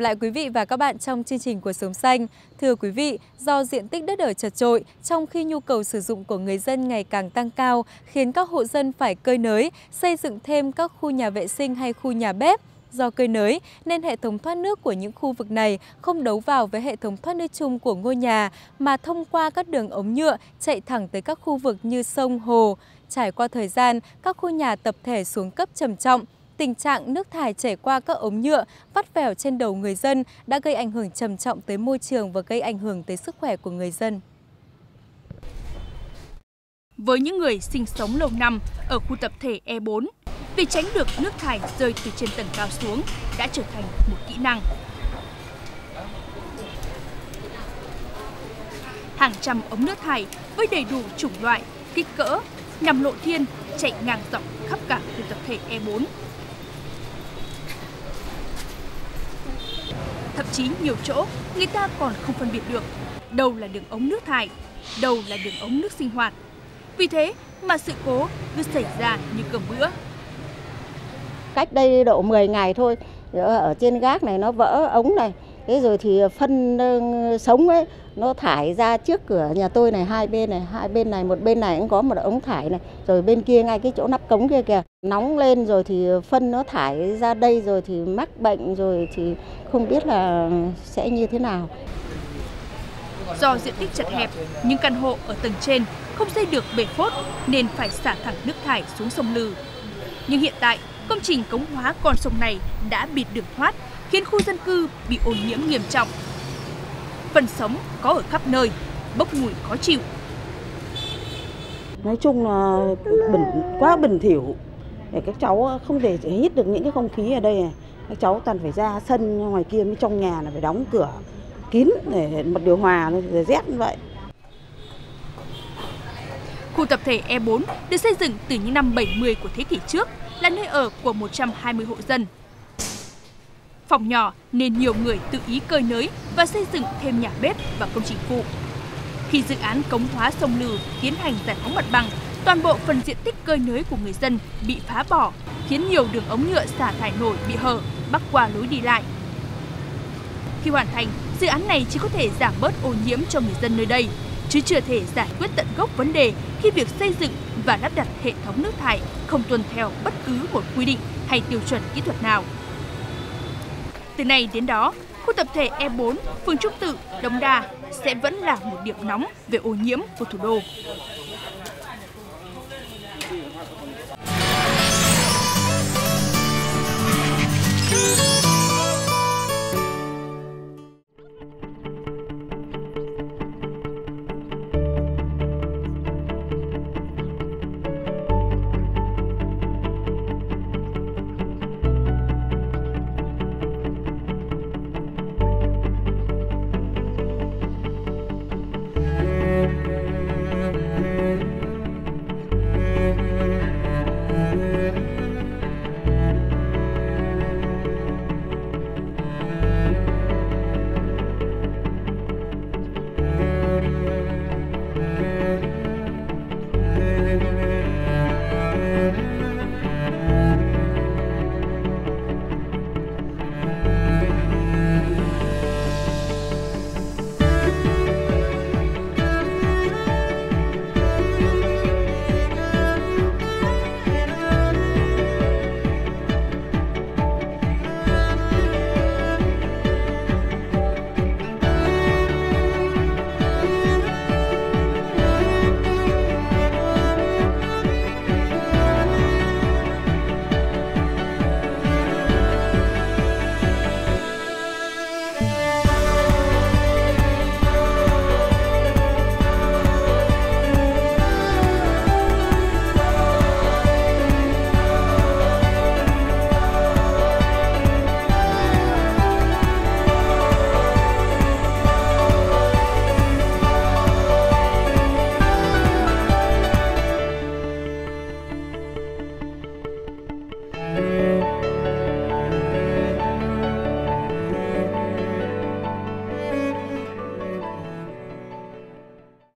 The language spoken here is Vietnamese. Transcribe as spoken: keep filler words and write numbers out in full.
lại quý vị và các bạn trong chương trình Cuộc Sống Xanh. Thưa quý vị, do diện tích đất ở chật chội, trong khi nhu cầu sử dụng của người dân ngày càng tăng cao, khiến các hộ dân phải cơi nới, xây dựng thêm các khu nhà vệ sinh hay khu nhà bếp. Do cơi nới nên hệ thống thoát nước của những khu vực này không đấu vào với hệ thống thoát nước chung của ngôi nhà, mà thông qua các đường ống nhựa chạy thẳng tới các khu vực như sông, hồ. Trải qua thời gian, các khu nhà tập thể xuống cấp trầm trọng. Tình trạng nước thải chảy qua các ống nhựa vắt vẻo trên đầu người dân đã gây ảnh hưởng trầm trọng tới môi trường và gây ảnh hưởng tới sức khỏe của người dân. Với những người sinh sống lâu năm ở khu tập thể E bốn, việc tránh được nước thải rơi từ trên tầng cao xuống đã trở thành một kỹ năng. Hàng trăm ống nước thải với đầy đủ chủng loại, kích cỡ, nằm lộ thiên chạy ngang dọc khắp cả khu tập thể E bốn. Thậm chí nhiều chỗ người ta còn không phân biệt được đâu là đường ống nước thải, đâu là đường ống nước sinh hoạt. Vì thế mà sự cố cứ xảy ra như cơm bữa. Cách đây độ mười ngày thôi, ở trên gác này nó vỡ ống này, thế rồi thì phân sống ấy nó thải ra trước cửa nhà tôi này, hai bên này, hai bên này, một bên này cũng có một ống thải này, rồi bên kia ngay cái chỗ nắp cống kia kìa, nóng lên rồi thì phân nó thải ra đây rồi thì mắc bệnh rồi thì không biết là sẽ như thế nào. Do diện tích chật hẹp, những căn hộ ở tầng trên không xây được bể phốt nên phải xả thẳng nước thải xuống sông Lừ. Nhưng hiện tại, công trình cống hóa con sông này đã bịt đường thoát, khiến khu dân cư bị ô nhiễm nghiêm trọng. Phân sống có ở khắp nơi, bốc mùi khó chịu. Nói chung là bẩn, quá bẩn thỉu. Để các cháu không thể hít được những cái không khí ở đây này. Các cháu toàn phải ra sân ngoài kia mới trong nhà là phải đóng cửa kín để bật điều hòa để rét như vậy. Khu tập thể E bốn được xây dựng từ những năm bảy mươi của thế kỷ trước, là nơi ở của một trăm hai mươi hộ dân. Phòng nhỏ nên nhiều người tự ý cơi nới và xây dựng thêm nhà bếp và công trình phụ. Khi dự án cống hóa sông Lừ tiến hành giải phóng mặt bằng, toàn bộ phần diện tích cơi nới của người dân bị phá bỏ, khiến nhiều đường ống nhựa xả thải nổi bị hở, bắc qua lối đi lại. Khi hoàn thành, dự án này chỉ có thể giảm bớt ô nhiễm cho người dân nơi đây, chứ chưa thể giải quyết tận gốc vấn đề khi việc xây dựng và lắp đặt hệ thống nước thải không tuân theo bất cứ một quy định hay tiêu chuẩn kỹ thuật nào. Từ nay đến đó, khu tập thể E bốn, phường Trúc Tự, Đống Đa sẽ vẫn là một điểm nóng về ô nhiễm của thủ đô. We'll be right back.